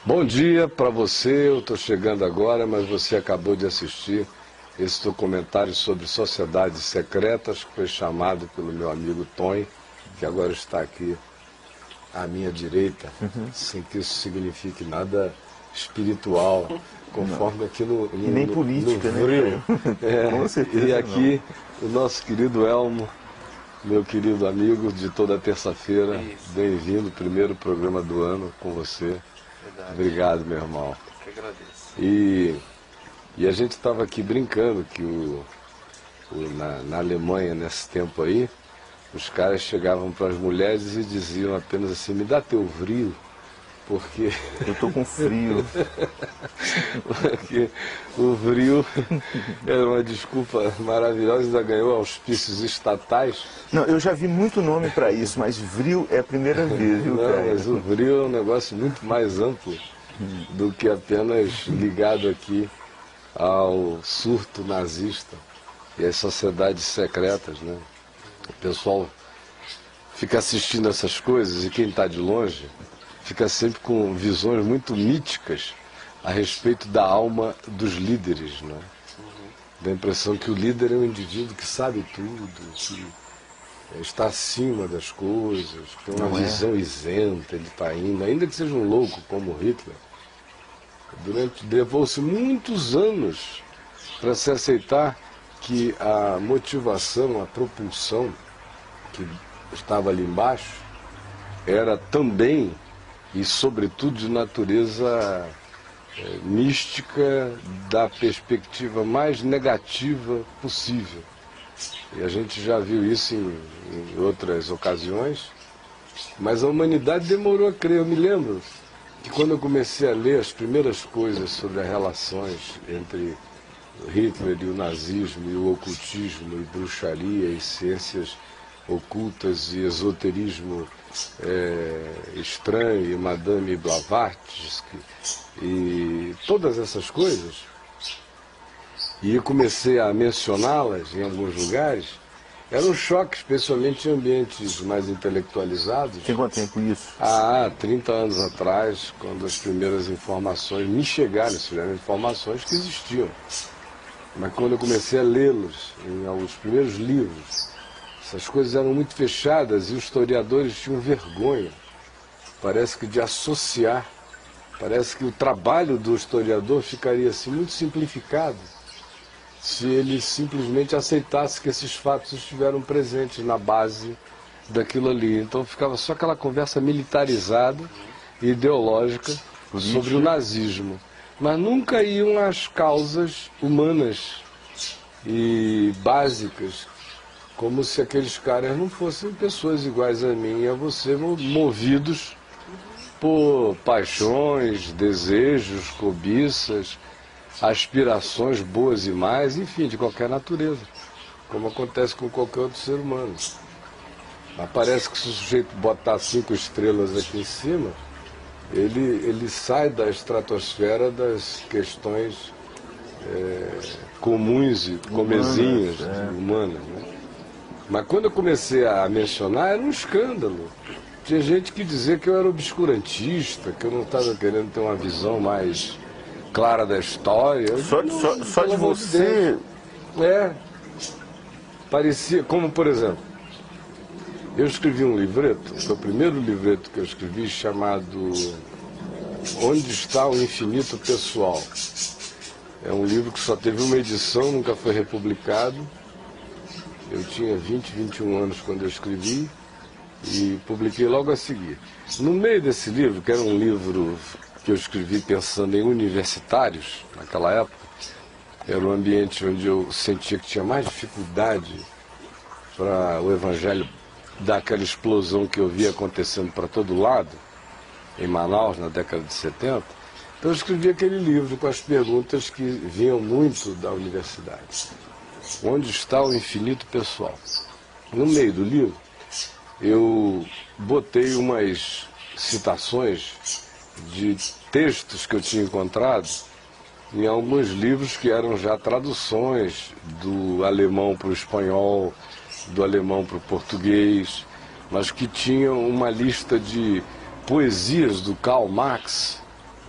Bom dia para você, eu estou chegando agora, mas você acabou de assistir esse documentário sobre sociedades secretas, que foi chamado pelo meu amigo Tony, que agora está aqui à minha direita, sem que isso signifique nada espiritual, conforme aqui no nem política, no Vril. Né? Com certeza. E aqui o nosso querido Elmo, meu querido amigo de toda terça-feira, bem-vindo, primeiro programa do ano com você. Verdade. Obrigado, meu irmão. Eu que agradeço. E a gente estava aqui brincando que na Alemanha, nesse tempo aí, os caras chegavam para as mulheres e diziam apenas assim, me dá teu vril, porque... Eu tô com frio. Porque o vril era uma desculpa maravilhosa, ainda ganhou auspícios estatais. Não, eu já vi muito nome para isso, mas vril é a primeira vez, viu, Não, cara? mas o vril é um negócio muito mais amplo do que apenas ligado aqui ao surto nazista e às sociedades secretas, né? O pessoal fica assistindo essas coisas e quem está de longe fica sempre com visões muito míticas a respeito da alma dos líderes, né? Dá a impressão que o líder é um indivíduo que sabe tudo, que está acima das coisas, que tem uma visão isenta, ele está indo, ainda que seja um louco como Hitler. Levou-se muitos anos para se aceitar que a motivação, a propulsão que estava ali embaixo era também e sobretudo de natureza mística da perspectiva mais negativa possível. E a gente já viu isso em outras ocasiões, mas a humanidade demorou a crer. Eu me lembro que quando eu comecei a ler as primeiras coisas sobre as relações entre Hitler e o nazismo, e o ocultismo, e bruxaria, e ciências ocultas, e esoterismo estranho, e Madame Blavatsky, e todas essas coisas, e eu comecei a mencioná-las em alguns lugares, era um choque, especialmente em ambientes mais intelectualizados. Tem quanto tempo isso? Há 30 anos atrás, quando as primeiras informações me chegaram, eram informações que existiam. Mas quando eu comecei a lê-los, em alguns primeiros livros, essas coisas eram muito fechadas e os historiadores tinham vergonha, parece que de associar, parece que o trabalho do historiador ficaria assim muito simplificado se ele simplesmente aceitasse que esses fatos estiveram presentes na base daquilo ali. Então ficava só aquela conversa militarizada e ideológica sobre o nazismo. Mas nunca iam às causas humanas e básicas, como se aqueles caras não fossem pessoas iguais a mim e a você, movidos por paixões, desejos, cobiças, aspirações boas e más, enfim, de qualquer natureza, como acontece com qualquer outro ser humano. Mas parece que se o sujeito botar 5 estrelas aqui em cima, ele sai da estratosfera das questões comuns e comezinhas humanas, né? Mas quando eu comecei a mencionar, era um escândalo. Tinha gente que dizia que eu era obscurantista, que eu não estava querendo ter uma visão mais clara da história. Só de você... Parecia, como por exemplo, eu escrevi um livreto, foi o primeiro livreto que eu escrevi, chamado Onde Está o Infinito Pessoal. É um livro que só teve uma edição, nunca foi republicado. Eu tinha 21 anos quando eu escrevi e publiquei logo a seguir. No meio desse livro, que era um livro que eu escrevi pensando em universitários, naquela época, era um ambiente onde eu sentia que tinha mais dificuldade para o evangelho dar aquela explosão que eu via acontecendo para todo lado, em Manaus, na década de 70. Então eu escrevi aquele livro com as perguntas que vinham muito da universidade. Onde está o infinito pessoal? No meio do livro, eu botei umas citações de textos que eu tinha encontrado em alguns livros que eram já traduções do alemão para o espanhol, do alemão para o português, mas que tinham uma lista de poesias do Karl Marx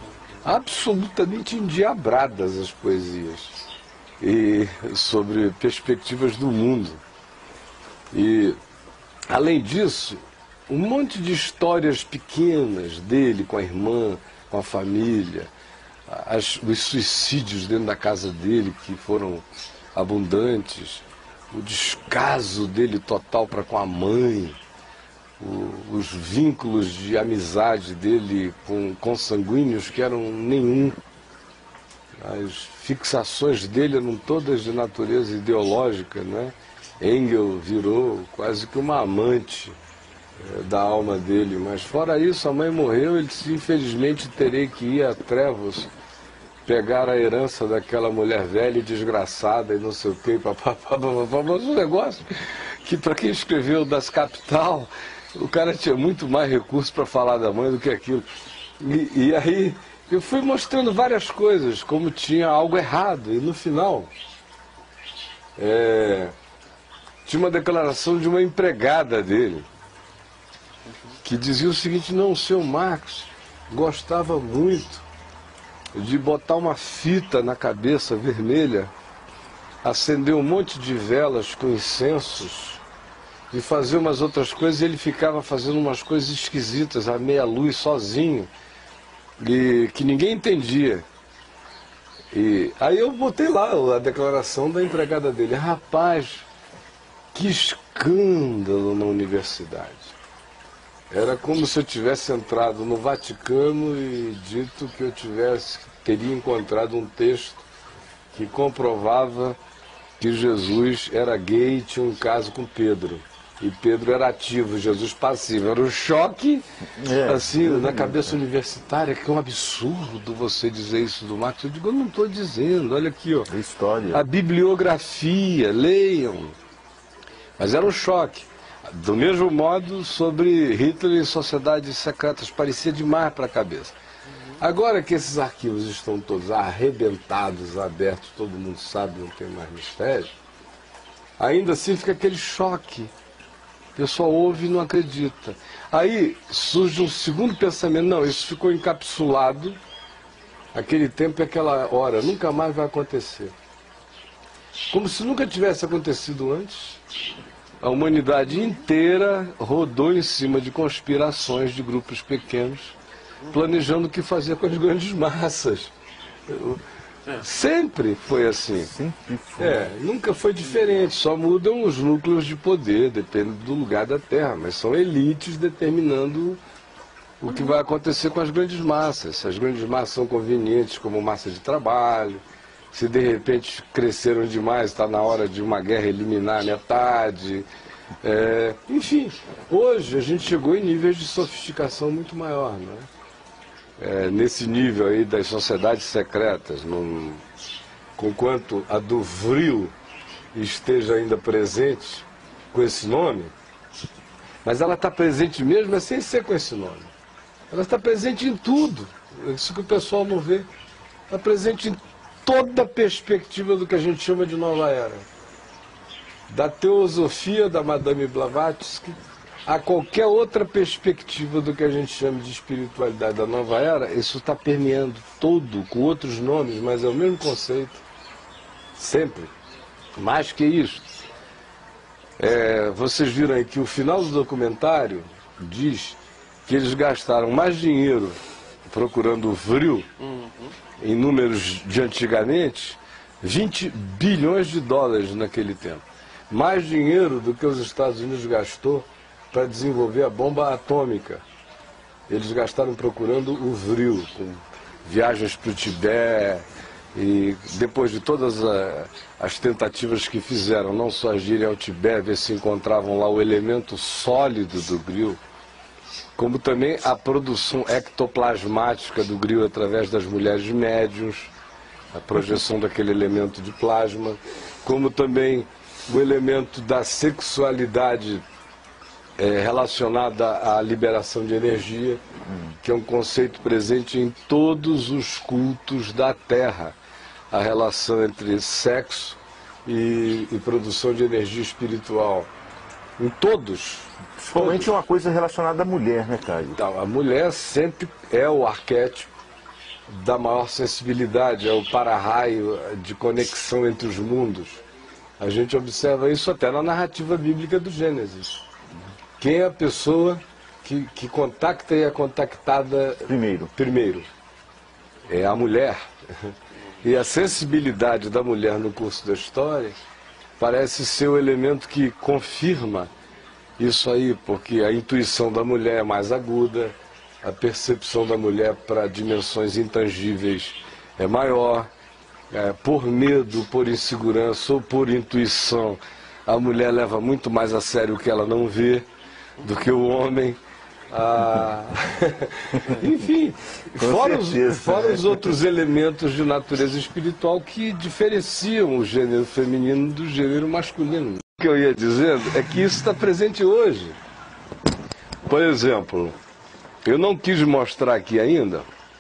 absolutamente endiabradas as poesias, e sobre perspectivas do mundo. E, além disso, um monte de histórias pequenas dele com a irmã, com a família, os suicídios dentro da casa dele, que foram abundantes, o descaso dele total para com a mãe, os vínculos de amizade dele com consanguíneos que eram nenhum. As fixações dele eram todas de natureza ideológica, né? Engel virou quase que uma amante da alma dele, mas fora isso, a mãe morreu, ele disse, infelizmente terei que ir a Trevos pegar a herança daquela mulher velha e desgraçada e não sei o que, um negócio que para quem escreveu Das Capital, o cara tinha muito mais recurso para falar da mãe do que aquilo. E aí eu fui mostrando várias coisas, como tinha algo errado, e no final tinha uma declaração de uma empregada dele, que dizia o seguinte, não, o seu Marcos gostava muito de botar uma fita na cabeça vermelha, acender um monte de velas com incensos e fazer umas outras coisas, e ele ficava fazendo umas coisas esquisitas, à meia luz, sozinho, e que ninguém entendia. E aí eu botei lá a declaração da empregada dele, rapaz, que escândalo na universidade. Era como se eu tivesse entrado no Vaticano e dito que eu teria encontrado um texto que comprovava que Jesus era gay e tinha um caso com Pedro. E Pedro era ativo, Jesus passivo. Era um choque, assim, na cabeça universitária, que é um absurdo você dizer isso do Marx. Eu digo, eu não estou dizendo, olha aqui, ó. História. A bibliografia, leiam. Mas era um choque. Do mesmo modo, sobre Hitler e sociedades secretas, parecia demais para a cabeça. Agora que esses arquivos estão todos arrebentados, abertos, todo mundo sabe, não tem mais mistério, ainda assim fica aquele choque. O pessoal ouve e não acredita. Aí surge um segundo pensamento, não, isso ficou encapsulado, aquele tempo e aquela hora, nunca mais vai acontecer. Como se nunca tivesse acontecido antes. A humanidade inteira rodou em cima de conspirações de grupos pequenos, planejando o que fazer com as grandes massas. Sempre foi assim. Sempre foi. Nunca foi diferente, só mudam os núcleos de poder, depende do lugar da Terra, mas são elites determinando o que vai acontecer com as grandes massas. Se as grandes massas são convenientes como massa de trabalho, se de repente cresceram demais, está na hora de uma guerra eliminar a metade. Enfim, hoje a gente chegou em níveis de sofisticação muito maior, não é? Nesse nível aí das sociedades secretas, conquanto a do Vril esteja ainda presente com esse nome, mas ela está presente mesmo sem ser com esse nome. Ela está presente em tudo, isso que o pessoal não vê. Está presente em toda a perspectiva do que a gente chama de nova era. Da teosofia da Madame Blavatsky a qualquer outra perspectiva do que a gente chama de espiritualidade da nova era, isso está permeando todo, com outros nomes, mas é o mesmo conceito. Sempre. Mais que isso. Vocês viram aí que o final do documentário diz que eles gastaram mais dinheiro procurando o Vril, em números de antigamente, 20 bilhões de dólares naquele tempo. Mais dinheiro do que os Estados Unidos gastou para desenvolver a bomba atômica. Eles gastaram procurando o Vril, com viagens para o Tibete, e depois de todas as tentativas que fizeram, não só irem ao Tibete, ver se encontravam lá o elemento sólido do Vril, como também a produção ectoplasmática do Vril através das mulheres médiuns, a projeção daquele elemento de plasma, como também o elemento da sexualidade relacionada à liberação de energia, que é um conceito presente em todos os cultos da Terra, a relação entre sexo e produção de energia espiritual. Em todos. Principalmente uma coisa relacionada à mulher, né, Caio? Então, a mulher sempre é o arquétipo da maior sensibilidade, é o para-raio de conexão entre os mundos. A gente observa isso até na narrativa bíblica do Gênesis. Quem é a pessoa que contacta e é contactada primeiro? É a mulher. E a sensibilidade da mulher no curso da história parece ser o elemento que confirma isso aí, porque a intuição da mulher é mais aguda, a percepção da mulher para dimensões intangíveis é maior. Por medo, por insegurança ou por intuição, a mulher leva muito mais a sério o que ela não vê do que o homem. Enfim, fora os outros elementos de natureza espiritual que diferenciam o gênero feminino do gênero masculino. O que eu ia dizendo é que isso está presente hoje. Por exemplo, eu não quis mostrar aqui ainda,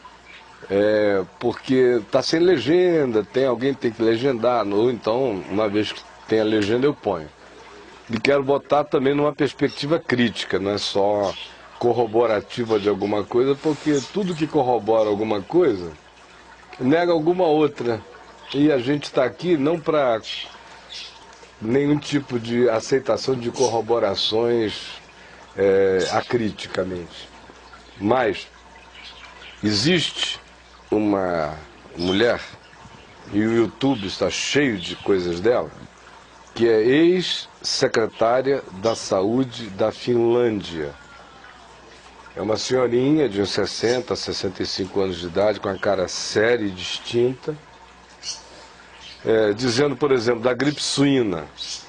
porque está sem legenda, alguém tem que legendar, ou então, uma vez que tem a legenda, eu ponho. E quero botar também numa perspectiva crítica, não é só corroborativa de alguma coisa, porque tudo que corrobora alguma coisa nega alguma outra. E a gente está aqui não para nenhum tipo de aceitação de corroborações acriticamente. Mas existe uma mulher, e o YouTube está cheio de coisas dela, que é ex-secretária da Saúde da Finlândia. É uma senhorinha de uns 60, 65 anos de idade, com a cara séria e distinta, dizendo, por exemplo, da gripe suína.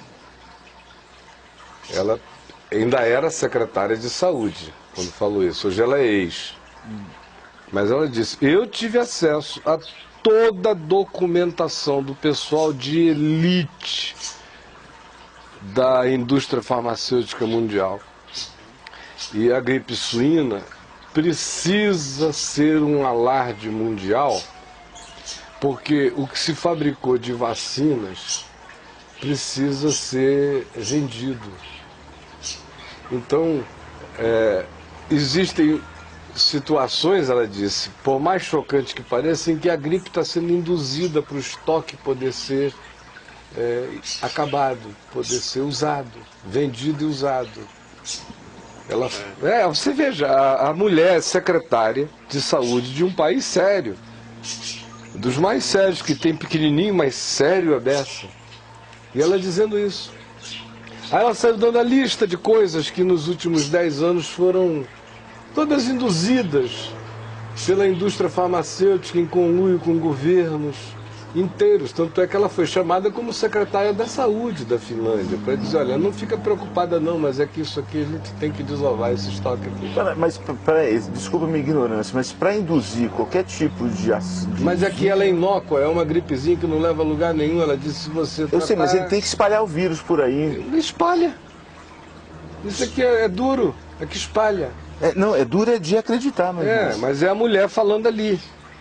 Ela ainda era secretária de saúde quando falou isso, hoje ela é ex. Mas ela disse, eu tive acesso a toda a documentação do pessoal de elite da indústria farmacêutica mundial. E a gripe suína precisa ser um alarde mundial, porque o que se fabricou de vacinas precisa ser vendido. Então, existem situações, ela disse, por mais chocante que pareça, em que a gripe está sendo induzida para o estoque poder ser acabado, poder ser usado, vendido e usado. Você veja, a mulher secretária de saúde de um país sério, dos mais sérios que tem, pequenininho, mas sério a beça. E ela dizendo isso. Aí ela saiu dando a lista de coisas que nos últimos 10 anos foram todas induzidas pela indústria farmacêutica em conluio com governos inteiros. Tanto é que ela foi chamada como secretária da saúde da Finlândia, para dizer, olha, não fica preocupada não, mas é que isso aqui a gente tem que desovar esse estoque aqui. Mas, peraí, desculpa a minha ignorância, mas para induzir qualquer tipo de... Mas é que ela é inócua, é uma gripezinha que não leva a lugar nenhum, ela disse, se você Eu sei, mas ele tem que espalhar o vírus por aí. Ele espalha. Isso aqui é duro, é que espalha. Não, é duro de acreditar, mas é a mulher falando ali.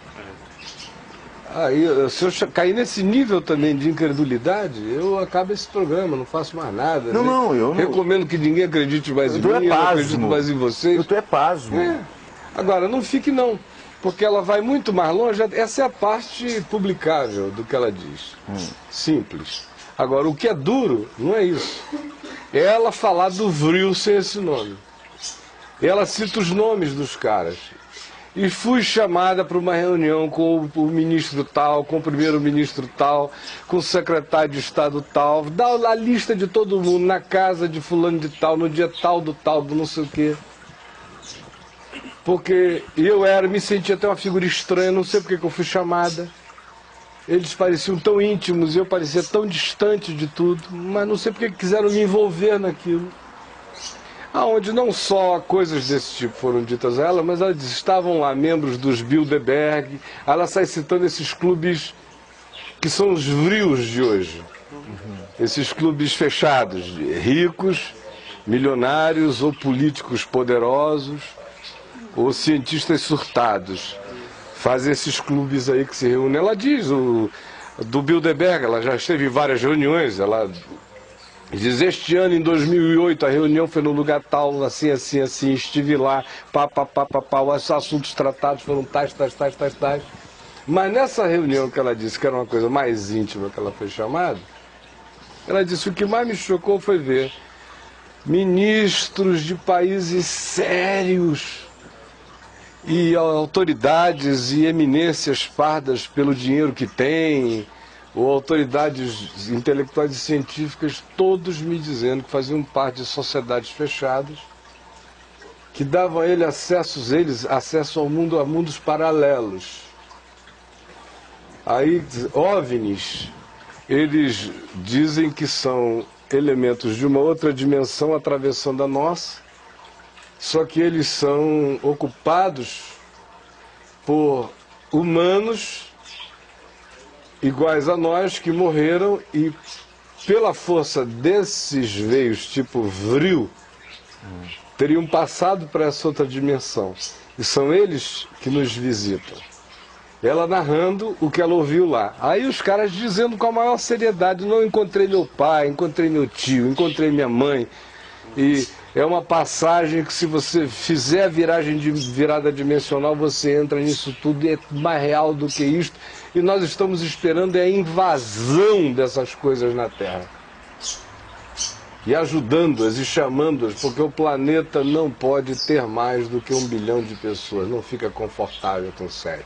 Aí, se eu cair nesse nível também de incredulidade, eu acabo esse programa, não faço mais nada. Eu não... Recomendo que ninguém acredite mais em mim, eu não acredito mais em vocês. Eu tô pasmo. Agora, não fique não, porque ela vai muito mais longe, essa é a parte publicável do que ela diz. Simples. Agora, o que é duro não é isso. É ela falar do Vril sem esse nome. Ela cita os nomes dos caras. E fui chamada para uma reunião com o ministro tal, com o primeiro-ministro tal, com o secretário de Estado tal, dá a lista de todo mundo, na casa de fulano de tal, no dia tal, do não sei o quê. Porque me sentia até uma figura estranha, não sei porque que eu fui chamada. Eles pareciam tão íntimos e eu parecia tão distante de tudo, mas não sei porque que quiseram me envolver naquilo. Onde não só coisas desse tipo foram ditas a ela, mas ela diz, estavam lá membros dos Bilderberg, ela sai citando esses clubes que são os vrios de hoje. Esses clubes fechados, ricos, milionários ou políticos poderosos, ou cientistas surtados. Fazem esses clubes aí que se reúnem. Ela diz, do Bilderberg, ela já esteve em várias reuniões, ela Diz, este ano, em 2008, a reunião foi no lugar tal, assim, assim, assim, estive lá, os assuntos tratados foram tais. Mas nessa reunião que ela disse que era uma coisa mais íntima que ela foi chamada, ela disse, o que mais me chocou foi ver ministros de países sérios e autoridades e eminências pardas pelo dinheiro que têm, ou autoridades intelectuais e científicas, todos me dizendo que faziam parte de sociedades fechadas, que davam a ele acesso ao mundo, a mundos paralelos. Aí, OVNIs, eles dizem que são elementos de uma outra dimensão atravessando a nossa, só que eles são ocupados por humanos iguais a nós que morreram e pela força desses veios tipo vril teriam passado para essa outra dimensão. E são eles que nos visitam. Ela narrando o que ela ouviu lá. Aí os caras dizendo com a maior seriedade, não encontrei meu pai, encontrei meu tio, encontrei minha mãe. E é uma passagem que se você fizer a virada dimensional, você entra nisso tudo e é mais real do que isto. E nós estamos esperando a invasão dessas coisas na Terra. E ajudando-as e chamando-as, porque o planeta não pode ter mais do que 1 bilhão de pessoas. Não fica confortável com 7.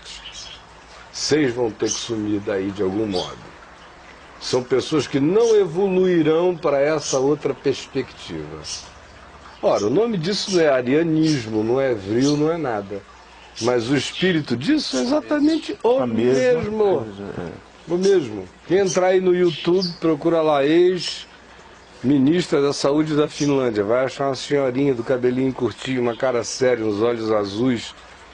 6 vão ter que sumir daí de algum modo. São pessoas que não evoluirão para essa outra perspectiva. Ora, o nome disso não é arianismo, não é vril, não é nada. Mas o espírito disso é exatamente o mesmo. O mesmo. Quem entrar aí no YouTube, procura lá, ex-ministra da Saúde da Finlândia. Vai achar uma senhorinha do cabelinho curtinho, uma cara séria, uns olhos azuis.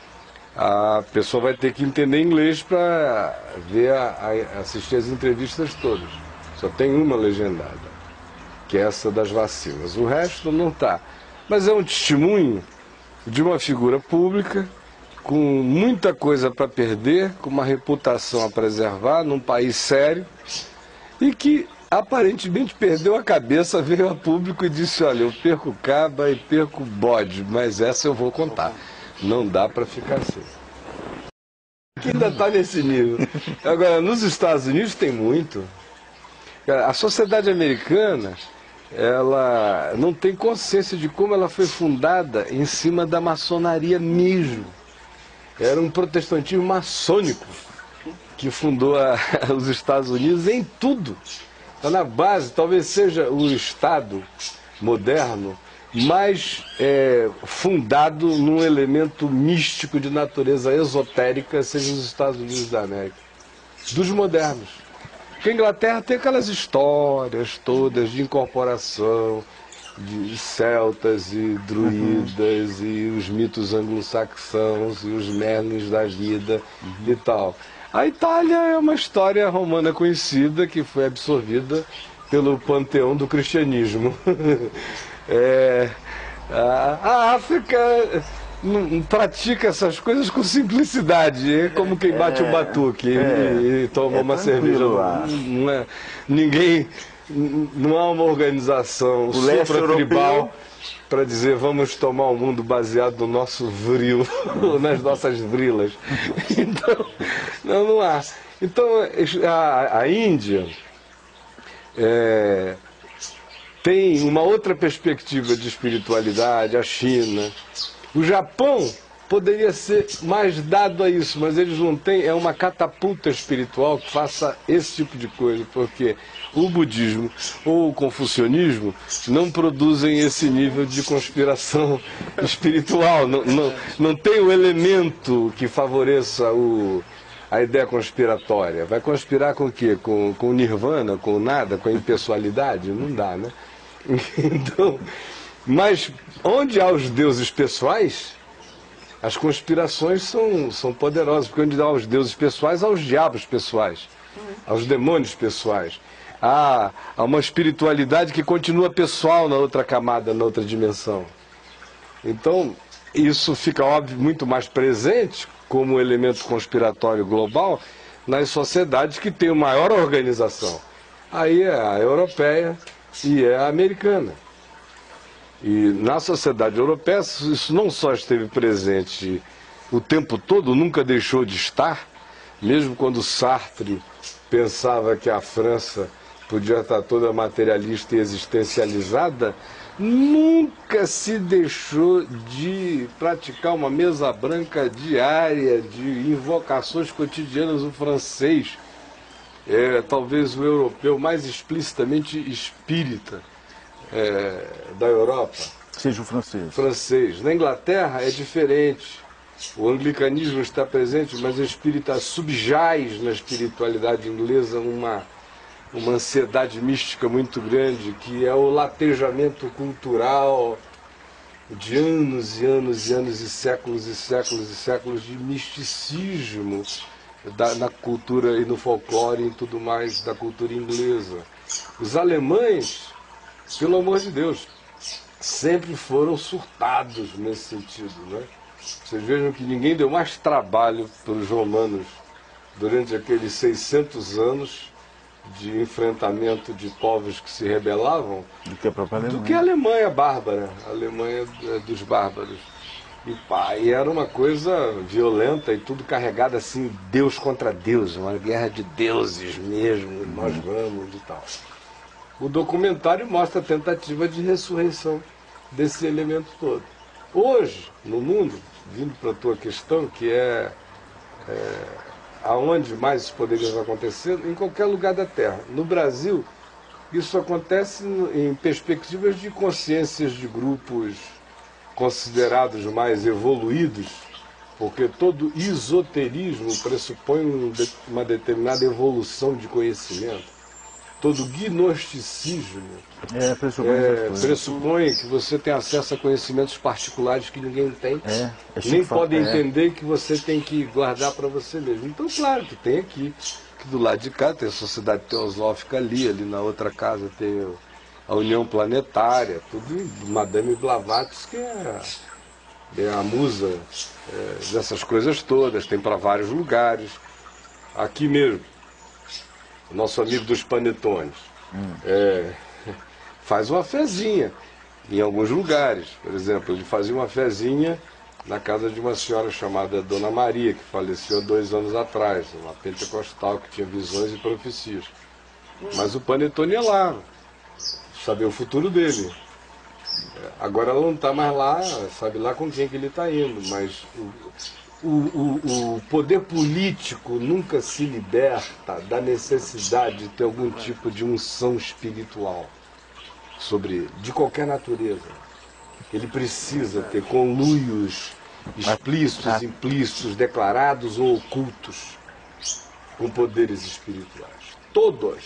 A pessoa vai ter que entender inglês para assistir as entrevistas todas. Só tem uma legendada, que é essa das vacinas. O resto não está. Mas é um testemunho de uma figura pública com muita coisa para perder, com uma reputação a preservar, num país sério, e que aparentemente perdeu a cabeça, veio a público e disse, olha, eu perco caba e perco bode, mas essa eu vou contar. Não dá para ficar assim. Que ainda está nesse nível. Agora, nos Estados Unidos tem muito. A sociedade americana, ela não tem consciência de como ela foi fundada em cima da maçonaria mesmo. Era um protestantismo maçônico que fundou os Estados Unidos em tudo. Então, na base, talvez seja o Estado moderno mais fundado num elemento místico de natureza esotérica, seja os Estados Unidos da América, dos modernos. Porque a Inglaterra tem aquelas histórias todas de incorporação, de celtas e druidas, e os mitos anglo-saxãos, e os merlins da vida e tal. A Itália é uma história romana conhecida que foi absorvida pelo panteão do cristianismo. A África pratica essas coisas com simplicidade, é como quem bate o batuque e toma uma cerveja lá. Ninguém, não há uma organização supra-tribal para dizer vamos tomar o mundo baseado no nosso vril, nas nossas vrilas. Então, não há. Então, a Índia tem uma outra perspectiva de espiritualidade, a China. O Japão poderia ser mais dado a isso, mas eles não têm, é uma catapulta espiritual que faça esse tipo de coisa, porque o budismo ou o confucionismo não produzem esse nível de conspiração espiritual, não tem o elemento que favoreça a ideia conspiratória. Vai conspirar com o quê? Com o nirvana, com o nada, com a impessoalidade? Não dá, né? Então, mas onde há os deuses pessoais, as conspirações são poderosas, porque onde há os deuses pessoais, há os diabos pessoais, há os demônios pessoais. Há uma espiritualidade que continua pessoal na outra camada, na outra dimensão. Então, isso fica óbvio muito mais presente como elemento conspiratório global nas sociedades que têm maior organização. Aí é a europeia, e é a americana. E na sociedade europeia isso não só esteve presente o tempo todo, nunca deixou de estar, mesmo quando Sartre pensava que a França podia estar toda materialista e existencializada, nunca se deixou de praticar uma mesa branca diária de invocações cotidianas. O francês é talvez o europeu mais explicitamente espírita da Europa. Seja o francês. Francês. Na Inglaterra é diferente. O anglicanismo está presente, mas o espírita subjaz na espiritualidade inglesa uma ansiedade mística muito grande, que é o latejamento cultural de anos e anos e anos e séculos e séculos e séculos de misticismo na cultura e no folclore e tudo mais da cultura inglesa. Os alemães, pelo amor de Deus, sempre foram surtados nesse sentido, né? Vocês vejam que ninguém deu mais trabalho para os romanos durante aqueles 600 anos de enfrentamento de povos que se rebelavam Do que a própria Alemanha. do que a Alemanha bárbara, a Alemanha dos bárbaros. E pá, e era uma coisa violenta e tudo carregado assim, Deus contra Deus, uma guerra de deuses mesmo, nós vamos e tal. O documentário mostra a tentativa de ressurreição desse elemento todo. Hoje, no mundo, vindo para a tua questão, que aonde mais isso poderia acontecer, em qualquer lugar da Terra. No Brasil, isso acontece em perspectivas de consciências de grupos considerados mais evoluídos, porque todo esoterismo pressupõe uma determinada evolução de conhecimento. Todo gnosticismo pressupõe que você tem acesso a conhecimentos particulares que ninguém tem, nem pode entender que você tem que guardar para você mesmo. Então, claro que tem aqui, que do lado de cá tem a Sociedade Teosófica ali na outra casa tem a União Planetária, tudo Madame Blavatsky, que é a musa dessas coisas todas, tem para vários lugares. Aqui mesmo, o nosso amigo dos panetones faz uma fezinha em alguns lugares. Por exemplo, ele fazia uma fezinha na casa de uma senhora chamada Dona Maria, que faleceu há 2 anos atrás, uma pentecostal que tinha visões e profecias. Mas o panetone é lá, saber o futuro dele. Agora ela não está mais lá, sabe lá com quem que ele está indo, mas o poder político nunca se liberta da necessidade de ter algum tipo de unção espiritual de qualquer natureza. Ele precisa ter conluios explícitos, implícitos, declarados ou ocultos com poderes espirituais. Todos.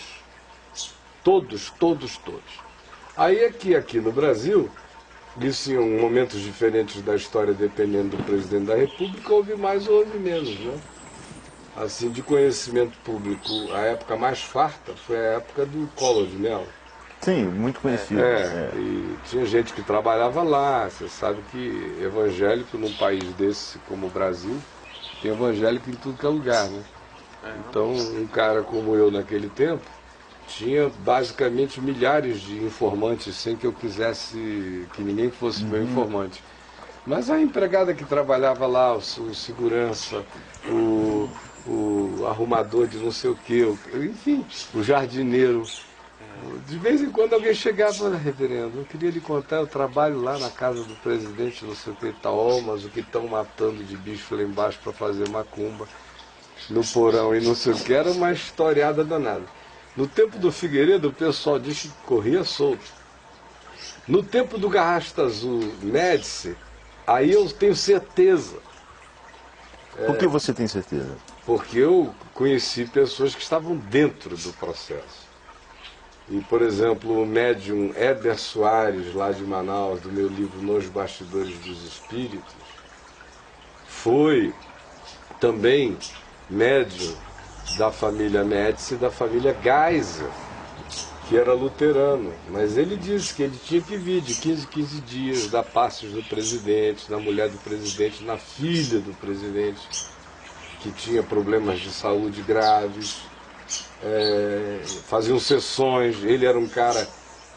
Aí aqui no Brasil, isso em momentos diferentes da história, dependendo do presidente da República, houve mais ou houve menos, né? Assim, de conhecimento público, a época mais farta foi a época do Collor de Mello. Sim, muito conhecido. E tinha gente que trabalhava lá. Você sabe que evangélico num país desse como o Brasil, tem evangélico em tudo que é lugar, né? Então, um cara como eu naquele tempo, tinha basicamente milhares de informantes sem que eu quisesse que ninguém fosse meu informante. Mas a empregada que trabalhava lá, o segurança, o arrumador de não sei o quê, enfim, o jardineiro. De vez em quando alguém chegava e falava: reverendo, eu queria lhe contar, eu trabalho lá na casa do presidente, não sei o que tal, mas o que estão matando de bicho lá embaixo para fazer macumba, no porão e não sei o que, era uma historiada danada. No tempo do Figueiredo, o pessoal disse que corria solto. No tempo do Garrasta Azul Médici, aí eu tenho certeza. Por que você tem certeza? Porque eu conheci pessoas que estavam dentro do processo. E, por exemplo, o médium Éder Soares, lá de Manaus, do meu livro Nos Bastidores dos Espíritos, foi também médium da família Médici e da família Geiser, que era luterano. Mas ele disse que ele tinha que vir de 15 em 15 dias, dar passos do presidente, na mulher do presidente, na filha do presidente, que tinha problemas de saúde graves. Faziam sessões. Ele era um cara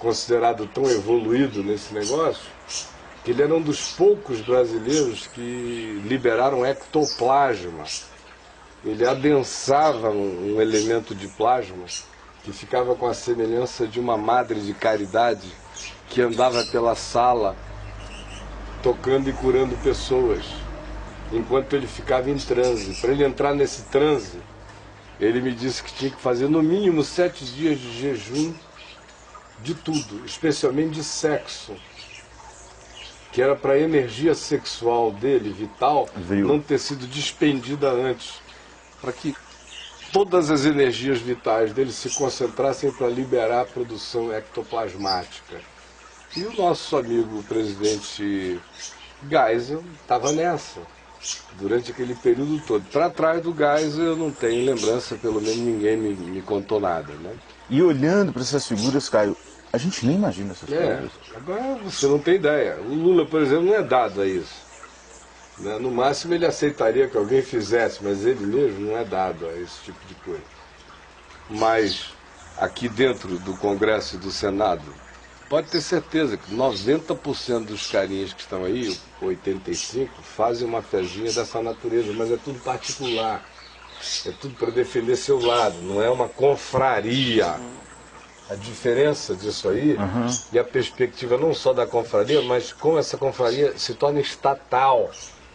considerado tão evoluído nesse negócio, que ele era um dos poucos brasileiros que liberaram ectoplasma. Ele adensava um elemento de plasma que ficava com a semelhança de uma madre de caridade que andava pela sala tocando e curando pessoas, enquanto ele ficava em transe. Para ele entrar nesse transe, ele me disse que tinha que fazer no mínimo 7 dias de jejum de tudo, especialmente de sexo, que era para a energia sexual dele, vital, não ter sido despendida antes, para que todas as energias vitais dele se concentrassem para liberar a produção ectoplasmática. E o nosso amigo o presidente Geisel estava nessa, durante aquele período todo. Para trás do Geisel eu não tenho lembrança, pelo menos ninguém me contou nada, né? E olhando para essas figuras, Caio, a gente nem imagina essas coisas. Agora você não tem ideia. O Lula, por exemplo, não é dado a isso. No máximo ele aceitaria que alguém fizesse, mas ele mesmo não é dado a esse tipo de coisa. Mas aqui dentro do Congresso e do Senado, pode ter certeza que 90% dos carinhas que estão aí, 85%, fazem uma fezinha dessa natureza, mas é tudo particular. É tudo para defender seu lado, não é uma confraria. A diferença disso aí, e a perspectiva não só da confraria, mas como essa confraria se torna estatal.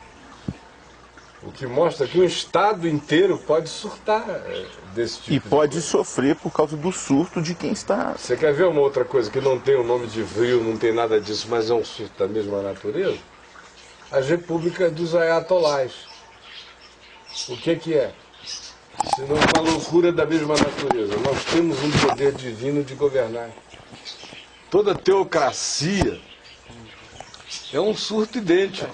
O que mostra que um estado inteiro pode surtar desse tipo de coisa. E pode sofrer por causa do surto de quem está... Você quer ver uma outra coisa que não tem o nome de vril, não tem nada disso, mas é um surto da mesma natureza? As repúblicas dos ayatolás. O que é? Senão uma loucura da mesma natureza. Nós temos um poder divino de governar. Toda teocracia é um surto idêntico.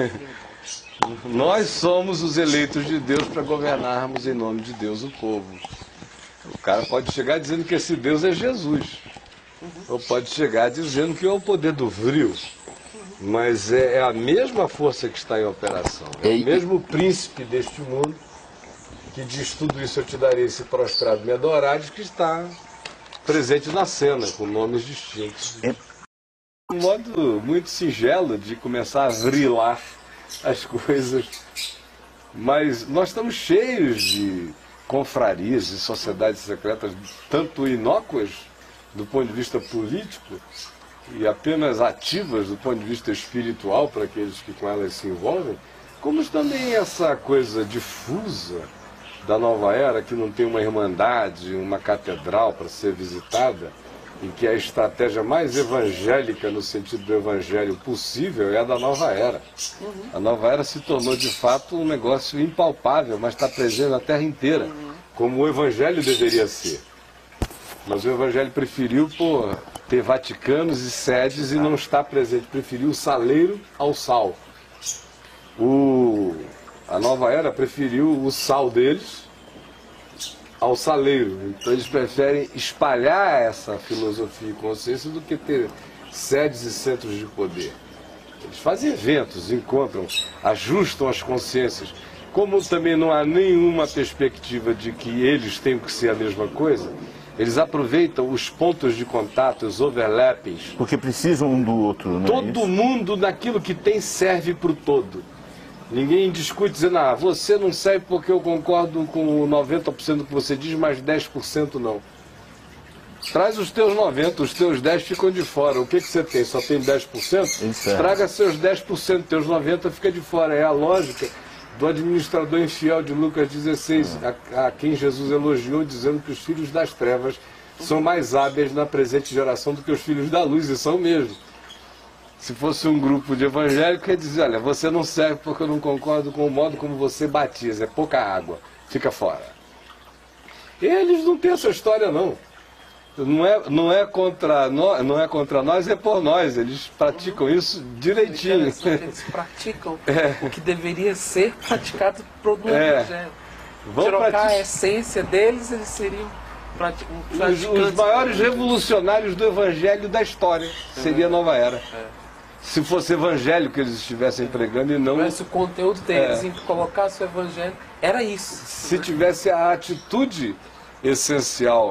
Nós somos os eleitos de Deus para governarmos em nome de Deus o povo. O cara pode chegar dizendo que esse Deus é Jesus. Ou pode chegar dizendo que é o poder do vril. Mas é a mesma força que está em operação. É o mesmo príncipe deste mundo que diz tudo isso eu te darei se prostrado me adorares, que está presente na cena, com nomes distintos. Um modo muito singelo de começar a vrilar as coisas, mas nós estamos cheios de confrarias e sociedades secretas, tanto inócuas do ponto de vista político e apenas ativas do ponto de vista espiritual para aqueles que com elas se envolvem, como também essa coisa difusa da nova era, que não tem uma irmandade, uma catedral para ser visitada, em que a estratégia mais evangélica, no sentido do evangelho possível, é a da nova era. A nova era se tornou, de fato, um negócio impalpável, mas está presente na terra inteira, como o evangelho deveria ser. Mas o evangelho preferiu ter vaticanos e sedes e não está presente. Preferiu o saleiro ao sal. A nova era preferiu o sal deles ao saleiro. Então eles preferem espalhar essa filosofia e consciência do que ter sedes e centros de poder. Eles fazem eventos, encontram, ajustam as consciências. Como também não há nenhuma perspectiva de que eles tenham que ser a mesma coisa, eles aproveitam os pontos de contato, os overlappings. Porque precisam um do outro, não é isso? Todo mundo naquilo que tem serve para o todo. Ninguém discute dizendo, você não serve porque eu concordo com 90% do que você diz, mas 10% não. Traz os teus 90%, os teus 10% ficam de fora. O que você tem? Só tem 10%? Traga seus 10%, teus 90% fica de fora. É a lógica do administrador infiel de Lucas 16, a quem Jesus elogiou, dizendo que os filhos das trevas são mais hábeis na presente geração do que os filhos da luz, e são mesmo. Se fosse um grupo de evangélicos, ia dizer, olha, você não serve porque eu não concordo com o modo como você batiza, é pouca água, fica fora. Eles não têm essa história, não. Não é contra nós, é por nós. Eles praticam isso direitinho. Eles praticam o que deveria ser praticado por um evangelho. Trocar a essência deles, eles seriam os maiores revolucionários do evangelho da história. Seria a nova era. Se fosse evangelho que eles estivessem pregando e não... Mas o conteúdo deles em colocar o evangelho era isso. Se tivesse a atitude essencial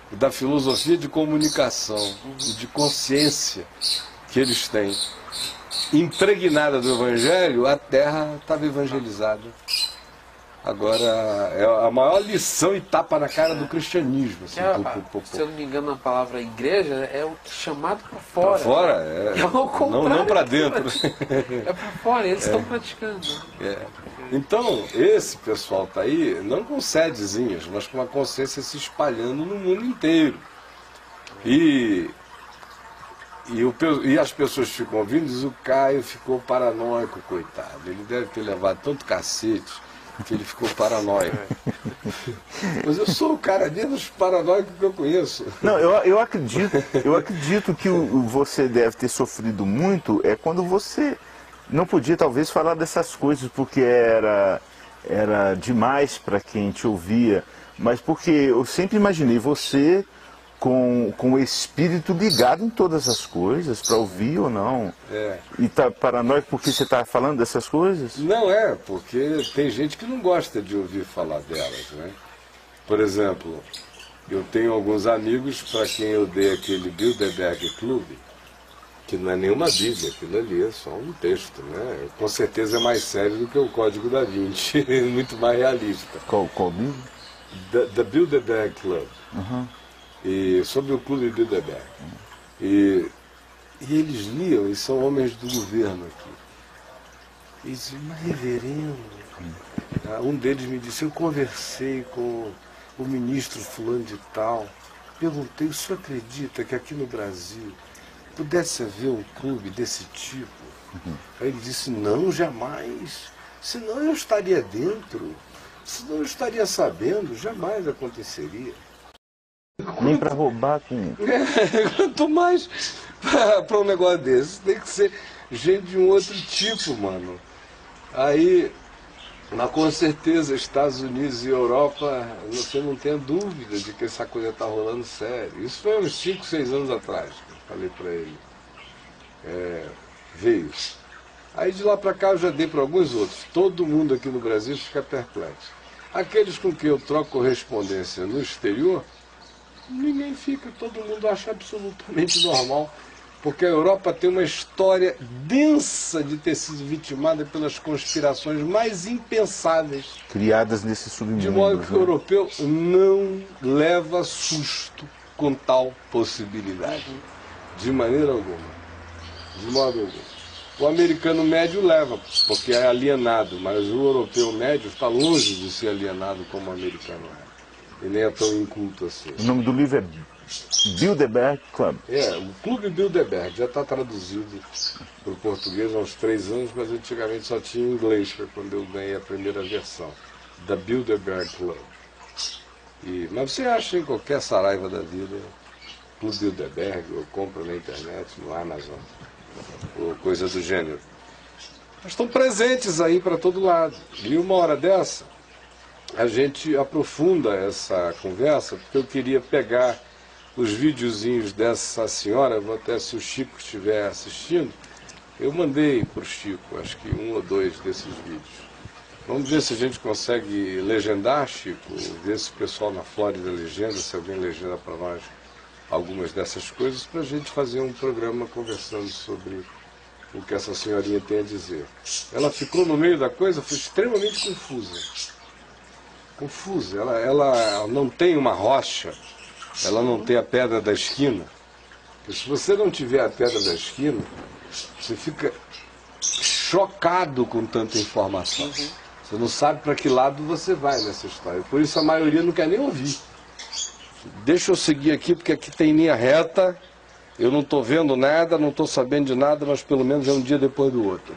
da filosofia de comunicação e de consciência que eles têm, impregnada do Evangelho, a Terra estava evangelizada. Agora, é a maior lição e tapa na cara do cristianismo. Assim, se eu não me engano, a palavra igreja é o chamado para fora. Para fora? É o contrário. Não para dentro. É para fora, eles estão praticando. Então, esse pessoal está aí, não com sedezinhas, mas com uma consciência se espalhando no mundo inteiro. E as pessoas ficam ouvindo, diz, o Caio ficou paranoico, coitado. Ele deve ter levado tanto cacete que ele ficou paranoico. Mas eu sou o cara menos paranoico que eu conheço. Não, eu acredito que você deve ter sofrido muito quando você não podia talvez falar dessas coisas porque era demais para quem te ouvia, mas porque eu sempre imaginei você com o espírito ligado em todas as coisas, para ouvir ou não. E tá paranoico porque você está falando dessas coisas? Não porque tem gente que não gosta de ouvir falar delas, né? Por exemplo, eu tenho alguns amigos para quem eu dei aquele Bilderberg Club, que não é nenhuma bíblia, aquilo ali é só um texto, né? Com certeza é mais sério do que o Código da Vinci, muito mais realista. Qual livro? The Bilderberg Club. E sobre o Clube Bilderberg. E eles liam, e são homens do governo aqui. E diziam, mas reverendo, um deles me disse, eu conversei com o ministro fulano de tal, perguntei, o senhor acredita que aqui no Brasil pudesse haver um clube desse tipo? Aí ele disse, não, jamais, senão eu estaria dentro, senão eu estaria sabendo, jamais aconteceria. Nem para roubar com... Quanto mais para um negócio desse, tem que ser gente de um outro tipo, mano. Aí, mas com certeza, Estados Unidos e Europa, você não tem dúvida de que essa coisa está rolando sério. Isso foi uns 5, 6 anos atrás, que eu falei para ele. Veio. Aí de lá para cá eu já dei para alguns outros. Todo mundo aqui no Brasil fica perplexo. Aqueles com quem eu troco correspondência no exterior, ninguém fica, todo mundo acha absolutamente normal, porque a Europa tem uma história densa de ter sido vitimada pelas conspirações mais impensáveis. Criadas nesse submundo. De modo que o europeu não leva susto com tal possibilidade. De maneira alguma. De modo algum. O americano médio leva, porque é alienado, mas o europeu médio está longe de ser alienado como o americano é. E nem é tão inculto assim. O nome do livro é Bilderberg Club. O Clube Bilderberg já está traduzido para o português há uns 3 anos, mas antigamente só tinha em inglês, foi quando eu ganhei a primeira versão, da Bilderberg Club. Mas você acha em qualquer saraiva da vida, Clube Bilderberg, ou compra na internet, no Amazon, ou coisa do gênero. Mas estão presentes aí para todo lado. E uma hora dessa, a gente aprofunda essa conversa, porque eu queria pegar os videozinhos dessa senhora, vou até, se o Chico estiver assistindo, eu mandei para o Chico, acho que 1 ou 2 desses vídeos. Vamos ver se a gente consegue legendar, Chico, ver se o pessoal na Flórida legenda, se alguém legenda para nós algumas dessas coisas, para a gente fazer um programa conversando sobre o que essa senhorinha tem a dizer. Ela ficou no meio da coisa, foi extremamente confusa. Ela não tem uma rocha, ela não tem a pedra da esquina. Porque se você não tiver a pedra da esquina, você fica chocado com tanta informação. Você não sabe para que lado você vai nessa história. Por isso a maioria não quer nem ouvir. Deixa eu seguir aqui, porque aqui tem linha reta, eu não estou vendo nada, não estou sabendo de nada, mas pelo menos é um dia depois do outro.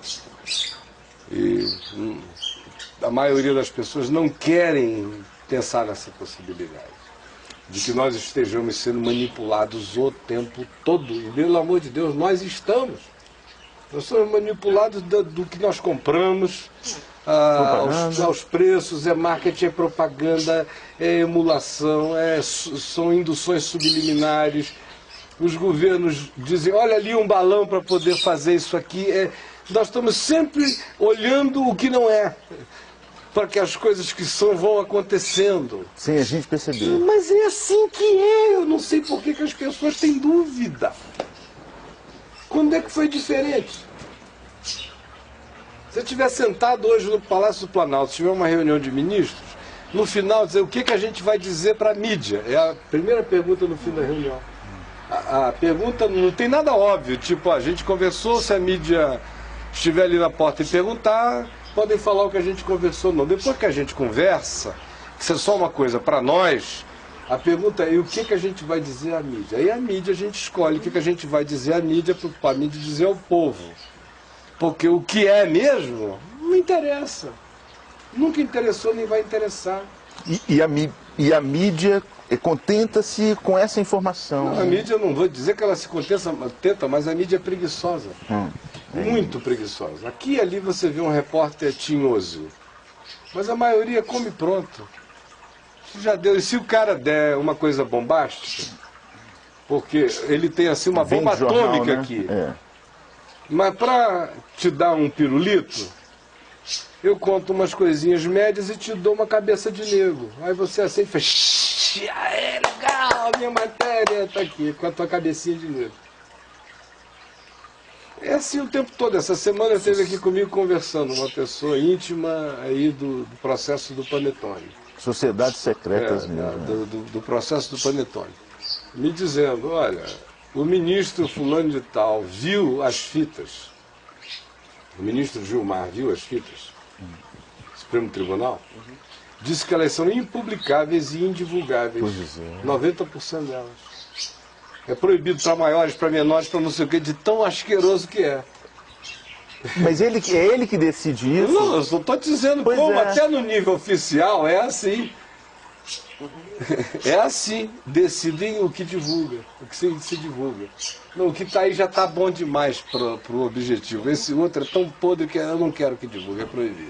E a maioria das pessoas não querem pensar nessa possibilidade de que nós estejamos sendo manipulados o tempo todo. E, pelo amor de Deus, nós estamos. Nós somos manipulados do que nós compramos, aos preços, é marketing, é propaganda, é emulação, são induções subliminares. Os governos dizem, olha ali um balão para poder fazer isso aqui. Nós estamos sempre olhando o que não é. para que as coisas que são vão acontecendo. Sem a gente perceber. Mas é assim que é. Eu não sei por que as pessoas têm dúvida. Quando é que foi diferente? Se você estiver sentado hoje no Palácio do Planalto, se tiver uma reunião de ministros, no final dizer o que a gente vai dizer para a mídia. É a primeira pergunta no fim da reunião. A pergunta não tem nada óbvio, tipo, a gente conversou, se a mídia estiver ali na porta e perguntar, podem falar o que a gente conversou, não. Depois que a gente conversa, isso é só uma coisa para nós, a pergunta é, e o que a gente vai dizer à mídia? Aí a mídia, a gente escolhe o que a gente vai dizer à mídia, para a mídia dizer ao povo. Porque o que é mesmo, não interessa. Nunca interessou, nem vai interessar. E a mídia contenta-se com essa informação. Não, a mídia, eu não vou dizer que ela se contenta, mas a mídia é preguiçosa. Muito preguiçosa. Aqui e ali você vê um repórter tinhoso. Mas a maioria come pronto. Já deu. E se o cara der uma coisa bombástica, porque ele tem assim uma bomba atômica, né? Aqui. Mas para te dar um pirulito, eu conto umas coisinhas médias e te dou uma cabeça de negro. Aí você assim faz, é legal, a minha matéria está aqui, com a tua cabecinha de negro. É assim o tempo todo. Essa semana esteve aqui comigo conversando, uma pessoa íntima aí do processo do Panetone. Sociedades secretas mesmo. Do processo do Panetone. Me dizendo, olha, o ministro fulano de tal viu as fitas. O ministro Gilmar viu as fitas. Supremo Tribunal. Disse que elas são impublicáveis e indivulgáveis. 90% delas. É proibido para maiores, para menores, para não sei o que, de tão asqueroso que é. Mas é ele que decide isso? Não, eu só estou dizendo como até no nível oficial é assim. É assim. Decidem o que divulga, o que se divulga. Não, o que está aí já está bom demais para o objetivo. Esse outro é tão podre que eu não quero que divulgue, é proibido.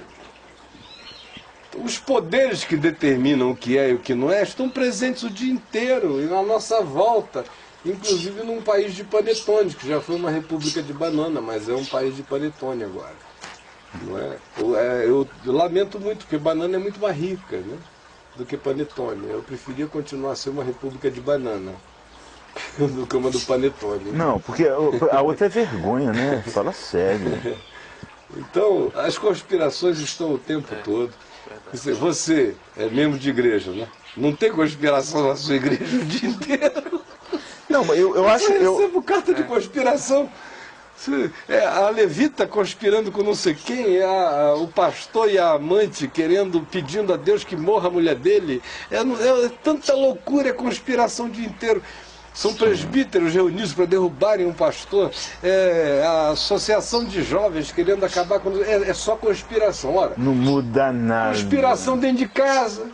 Os poderes que determinam o que é e o que não é estão presentes o dia inteiro e na nossa volta. Inclusive num país de panetone, que já foi uma república de banana, mas é um país de panetone agora. Não é? Eu lamento muito, porque banana é muito mais rica, né, do que panetone. Eu preferia continuar a ser uma república de banana do que uma do panetone. Não, porque a outra é vergonha, né? Fala sério. Então, as conspirações estão o tempo todo. Você é membro de igreja, né? Não tem conspiração na sua igreja o dia inteiro. Não, eu acho... Eu recebo carta de conspiração. A levita conspirando com não sei quem, o pastor e a amante pedindo a Deus que morra a mulher dele. É tanta loucura, é conspiração o dia inteiro. São presbíteros reunidos para derrubarem um pastor. A associação de jovens querendo acabar com... É só conspiração. Ora, não muda nada. Conspiração dentro de casa.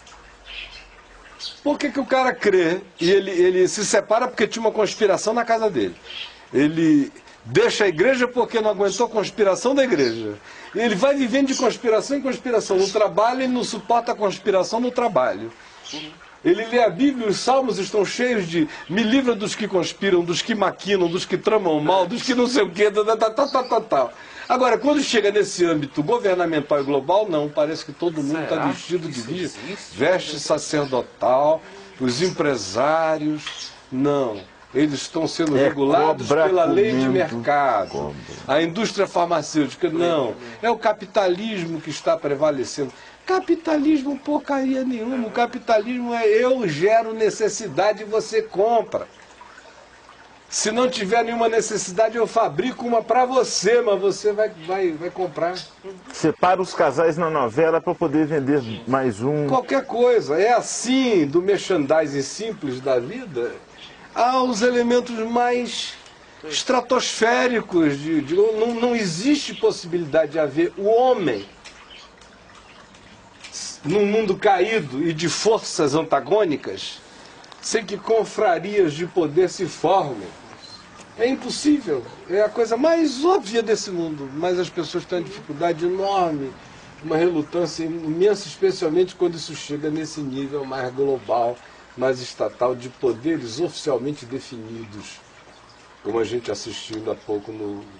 Por que o cara crê e ele se separa porque tinha uma conspiração na casa dele? Ele deixa a igreja porque não aguentou a conspiração da igreja. E ele vai vivendo de conspiração em conspiração. No trabalho ele não suporta a conspiração no trabalho. Ele lê a Bíblia e os salmos estão cheios de me livra dos que conspiram, dos que maquinam, dos que tramam mal, dos que não sei o quê, tal. Agora, quando chega nesse âmbito governamental e global, não, parece que todo mundo está vestido de veste sacerdotal, os empresários, não. Eles estão sendo regulados pela lei de mercado. A indústria farmacêutica, não. É o capitalismo que está prevalecendo. Capitalismo porcaria nenhuma. O capitalismo é eu gero necessidade e você compra. Se não tiver nenhuma necessidade, eu fabrico uma para você, mas você vai comprar. Separa os casais na novela para poder vender mais um. Qualquer coisa. É assim, do merchandising simples da vida, aos elementos mais estratosféricos. Não existe possibilidade de haver o homem num mundo caído e de forças antagônicas sem que confrarias de poder se formem. É impossível. É a coisa mais óbvia desse mundo. Mas as pessoas têm uma dificuldade enorme, uma relutância imensa, especialmente quando isso chega nesse nível mais global, mais estatal, de poderes oficialmente definidos, como a gente assistiu há pouco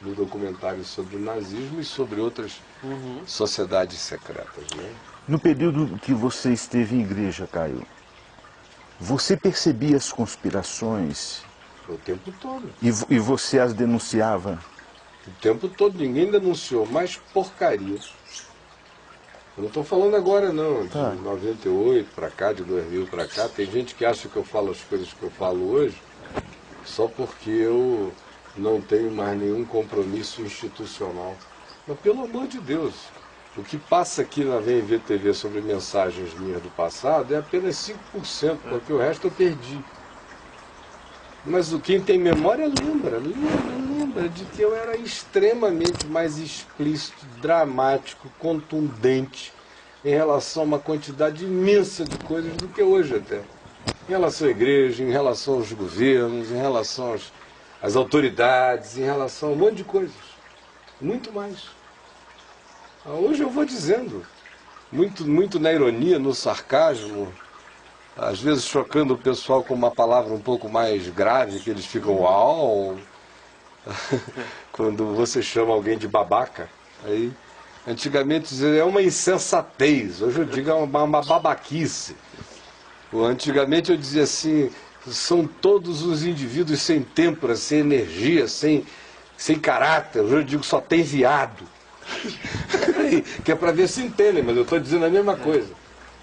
no documentário sobre o nazismo e sobre outras sociedades secretas, né? No período que você esteve em igreja, Caio, você percebia as conspirações? O tempo todo. E você as denunciava? O tempo todo. Ninguém denunciou mais porcaria. Eu não estou falando agora não, de 98 para cá, de 2000 para cá. Tem gente que acha que eu falo as coisas que eu falo hoje só porque eu não tenho mais nenhum compromisso institucional. Mas pelo amor de Deus, o que passa aqui na VMV-TV sobre mensagens minhas do passado é apenas 5%, porque o resto eu perdi. Mas quem tem memória lembra de que eu era extremamente mais explícito, dramático, contundente em relação a uma quantidade imensa de coisas do que hoje até. Em relação à igreja, em relação aos governos, em relação às autoridades, em relação a um monte de coisas. Muito mais. Hoje eu vou dizendo, muito na ironia, no sarcasmo, às vezes chocando o pessoal com uma palavra um pouco mais grave, que eles ficam uau, quando você chama alguém de babaca. Aí, antigamente é uma insensatez, hoje eu digo é uma babaquice. Antigamente eu dizia assim, são todos os indivíduos sem têmpora, sem energia, sem caráter, hoje eu digo só tem viado. Que é para ver se entendem, mas eu estou dizendo a mesma coisa.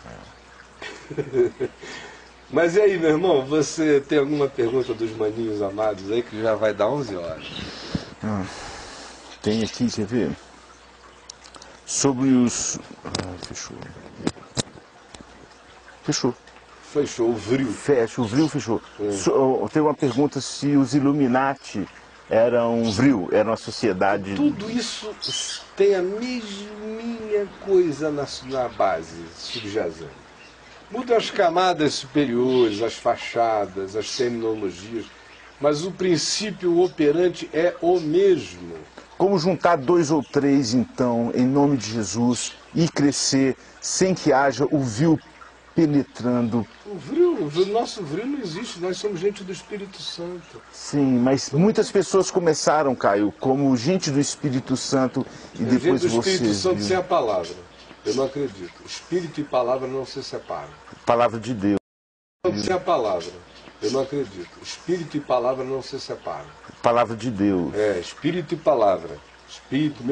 Mas e aí, meu irmão, você tem alguma pergunta dos maninhos amados aí que já vai dar 11 horas? Tem aqui, quer ver? Sobre os... fechou. Fechou, o vril. Fecha, o vril fechou. Tem uma pergunta se os Illuminati eram um vril, eram uma sociedade... Tudo isso tem a mesminha coisa na base subjacente. Mudam as camadas superiores, as fachadas, as terminologias, mas o princípio operante é o mesmo. Como juntar 2 ou 3, então, em nome de Jesus, e crescer sem que haja o vil penetrando? O nosso vril não existe, nós somos gente do Espírito Santo. Sim, mas muitas pessoas começaram, Caio, como gente do Espírito Santo, e depois gente do você... Espírito Santo sem a palavra. Eu não acredito. Espírito e palavra não se separam. Palavra de Deus. Sem a palavra. Eu não acredito. Espírito e palavra não se separam. Palavra de Deus. Espírito e palavra. Espírito,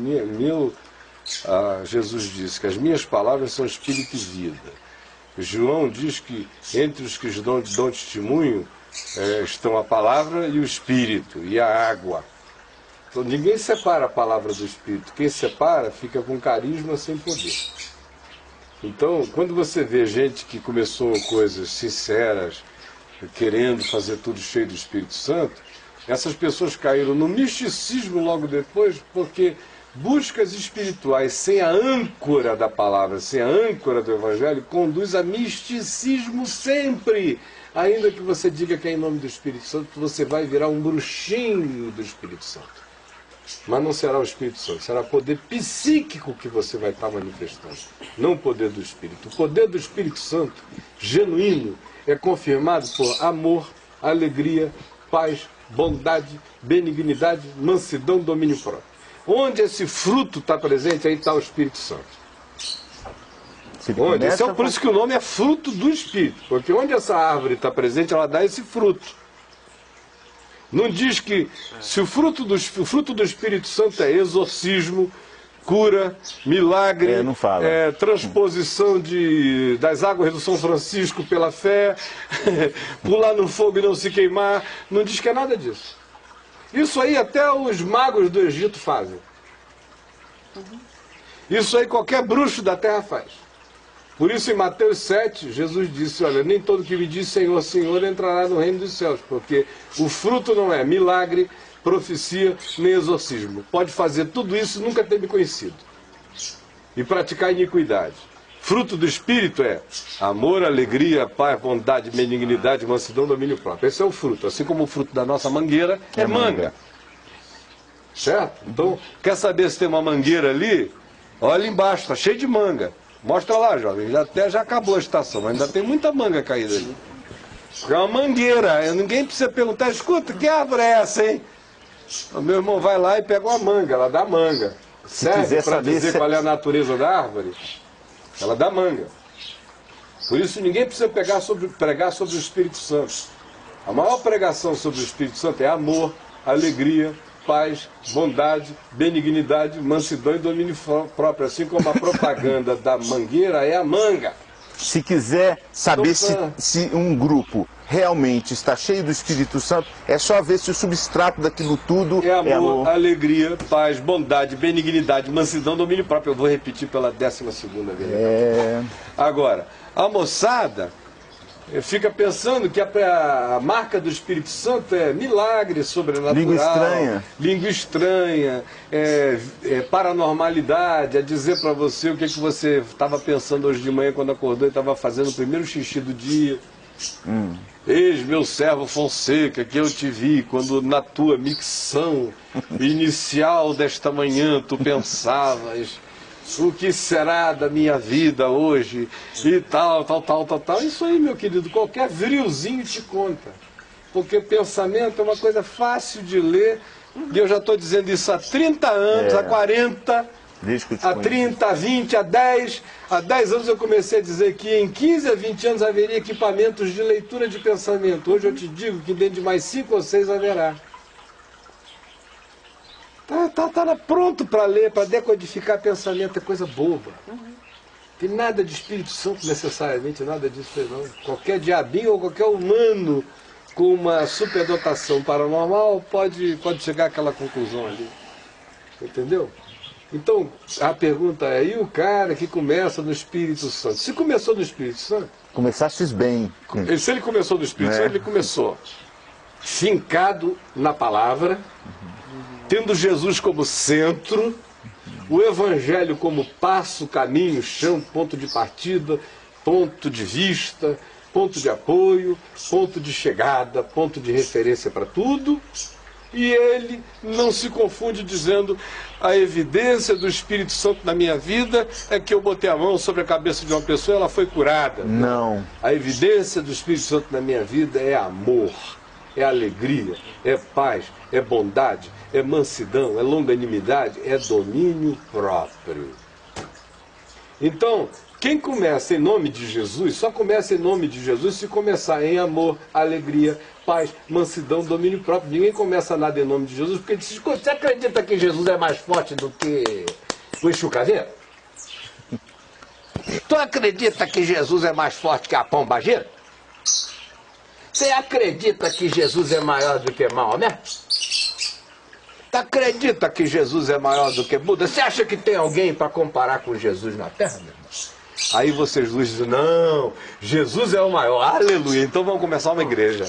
Jesus disse que as minhas palavras são espírito e vida. João diz que entre os que dão testemunho estão a palavra e o espírito, e a água. Então, ninguém separa a palavra do Espírito. Quem separa fica com carisma sem poder. Então, quando você vê gente que começou coisas sinceras, querendo fazer tudo cheio do Espírito Santo, essas pessoas caíram no misticismo logo depois, porque buscas espirituais sem a âncora da palavra, sem a âncora do Evangelho, conduz a misticismo sempre. Ainda que você diga que é em nome do Espírito Santo, você vai virar um bruxinho do Espírito Santo. Mas não será o Espírito Santo, será poder psíquico que você vai estar manifestando, não o poder do Espírito. O poder do Espírito Santo, genuíno, é confirmado por amor, alegria, paz, bondade, benignidade, mansidão, domínio próprio. Onde esse fruto está presente, aí está o Espírito Santo. Onde? Por isso que o nome é fruto do Espírito, porque onde essa árvore está presente, ela dá esse fruto. Não diz que se o fruto do Espírito Santo é exorcismo, cura, milagre, transposição das águas do São Francisco pela fé, pular no fogo e não se queimar, não diz que é nada disso. Isso aí até os magos do Egito fazem. Isso aí qualquer bruxo da terra faz. Por isso, em Mateus 7, Jesus disse, olha, nem todo que me diz Senhor, Senhor entrará no reino dos céus, porque o fruto não é milagre, profecia, nem exorcismo. Pode fazer tudo isso e nunca ter me conhecido. E praticar iniquidade. Fruto do Espírito é amor, alegria, paz, bondade, benignidade, mansidão, domínio próprio. Esse é o fruto. Assim como o fruto da nossa mangueira é manga. Certo? Então, quer saber se tem uma mangueira ali? Olha embaixo, está cheio de manga. Mostra lá, jovem. Já acabou a estação, mas ainda tem muita manga caída ali. É uma mangueira. Ninguém precisa perguntar, escuta, que árvore é essa, hein? O meu irmão vai lá e pega uma manga, ela dá manga. Serve para dizer qual é a natureza da árvore? Ela dá manga. Por isso ninguém precisa pregar sobre o Espírito Santo. A maior pregação sobre o Espírito Santo é amor, alegria, paz, bondade, benignidade, mansidão e domínio próprio. Assim como a propaganda da mangueira é a manga. Se quiser saber se um grupo realmente está cheio do Espírito Santo, é só ver se o substrato daquilo tudo é amor, alegria, paz, bondade, benignidade, mansidão, domínio próprio. Eu vou repetir pela 12ª vez. Agora, a moçada fica pensando que a marca do Espírito Santo é milagre sobrenatural, língua estranha, paranormalidade, é dizer para você o que você estava pensando hoje de manhã quando acordou e estava fazendo o primeiro xixi do dia. Eis meu servo Fonseca, que eu te vi quando na tua micção inicial desta manhã tu pensavas o que será da minha vida hoje e tal. Isso aí, meu querido, qualquer virilzinho te conta. Porque pensamento é uma coisa fácil de ler, e eu já estou dizendo isso há 30 anos, há 40, há 30, há 20, há 10. Há 10 anos eu comecei a dizer que em 15 a 20 anos haveria equipamentos de leitura de pensamento. Hoje eu te digo que dentro de mais 5 ou 6 haverá. Tá pronto para ler, para decodificar pensamento, é coisa boba. Tem nada de Espírito Santo necessariamente, nada disso aí não. Qualquer diabinho ou qualquer humano com uma superdotação paranormal pode chegar àquela conclusão ali. Entendeu? Então, a pergunta é, e o cara que começa no Espírito Santo? Se começou no Espírito Santo... Começastes bem. Se ele começou no Espírito Santo, ele começou fincado na palavra, tendo Jesus como centro, o Evangelho como passo, caminho, chão, ponto de partida, ponto de vista, ponto de apoio, ponto de chegada, ponto de referência para tudo. E ele não se confunde dizendo a evidência do Espírito Santo na minha vida é que eu botei a mão sobre a cabeça de uma pessoa e ela foi curada. Não. A evidência do Espírito Santo na minha vida é amor, é alegria, é paz, é bondade, é mansidão, é longanimidade, é domínio próprio. Então, quem começa em nome de Jesus, só começa em nome de Jesus se começar em amor, alegria, paz, mansidão, domínio próprio. Ninguém começa nada em nome de Jesus, porque diz, você acredita que Jesus é mais forte do que o Exu Caveira? Tu acredita que Jesus é mais forte que a pombagira? Você acredita que Jesus é maior do que Maomé? Tu acredita que Jesus é maior do que Buda? Você acha que tem alguém para comparar com Jesus na Terra, meu irmão? Aí vocês dizem, não, Jesus é o maior, aleluia, então vamos começar uma igreja.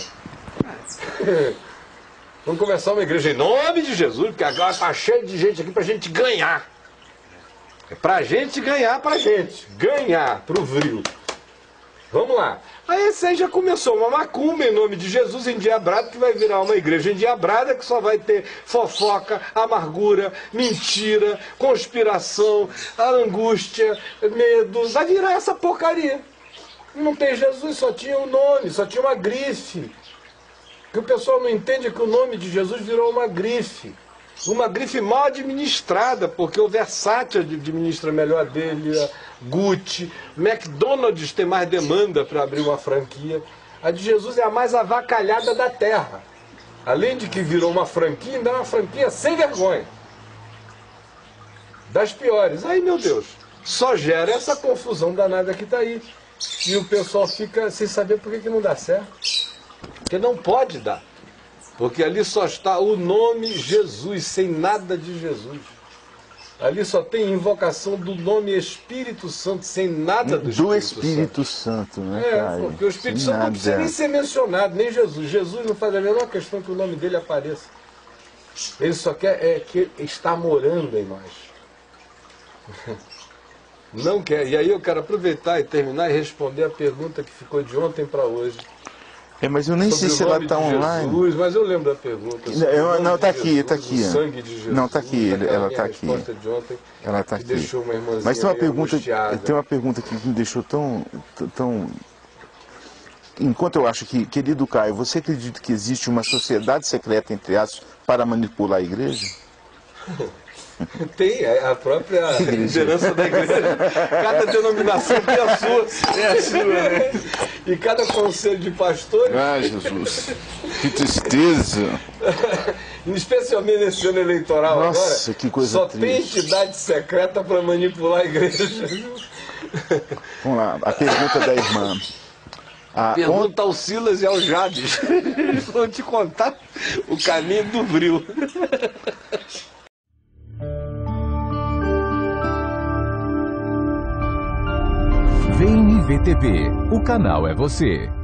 Vamos começar uma igreja em nome de Jesus, porque agora está cheio de gente aqui para a gente ganhar. É para a gente ganhar, para a gente. Ganhar, para o vril. Vamos lá. Aí esse aí já começou uma macumba em nome de Jesus endiabrado, que vai virar uma igreja endiabrada que só vai ter fofoca, amargura, mentira, conspiração, angústia, medo. Vai virar essa porcaria. Não tem Jesus, só tinha um nome, só tinha uma grife. Que o pessoal não entende que o nome de Jesus virou uma grife. Uma grife mal administrada, porque o Versace administra melhor dele, a Gucci, McDonald's tem mais demanda para abrir uma franquia. A de Jesus é a mais avacalhada da terra. Além de que virou uma franquia, ainda é uma franquia sem vergonha. Das piores. Aí, meu Deus, só gera essa confusão danada que está aí. E o pessoal fica sem saber por que não dá certo. Porque não pode dar. Porque ali só está o nome Jesus, sem nada de Jesus. Ali só tem invocação do nome Espírito Santo, sem nada do Espírito Santo, né, cara? Porque o Espírito Santo não precisa nem ser mencionado, nem Jesus. Jesus não faz a menor questão que o nome dele apareça. Ele só quer que está morando em nós. Não quer. E aí eu quero aproveitar e terminar e responder a pergunta que ficou de ontem para hoje. Mas eu nem sei se ela está online. Jesus, mas eu lembro da pergunta. Não, está aqui, está aqui. O sangue de Jesus. Não, está aqui, ela está aqui. De ontem, ela está aqui. Deixou uma irmãzinha mas tem uma pergunta que me deixou tão enquanto eu acho que, querido Caio, você acredita que existe uma sociedade secreta, entre aspas, para manipular a igreja? Tem, a própria liderança da igreja. Cada denominação tem a sua. É a sua, né? E cada conselho de pastores. Ah, Jesus, que tristeza. Especialmente nesse ano eleitoral. Nossa, agora, que coisa só triste. tem entidade secreta para manipular a igreja. Vamos lá, a pergunta da irmã. Pergunta ao Silas e ao Jades. Eles vão te contar o caminho do bril. VNVTV, o canal é você.